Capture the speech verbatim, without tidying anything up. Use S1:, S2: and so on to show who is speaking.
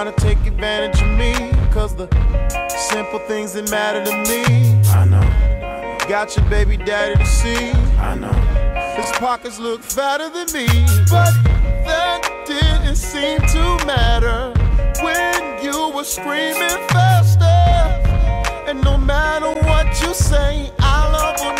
S1: trying to take advantage of me, cause the simple things that matter to me. I know. Got your baby daddy to see. I know. His pockets look fatter than me, but that didn't seem to matter when you were screaming faster. And no matter what you say, I love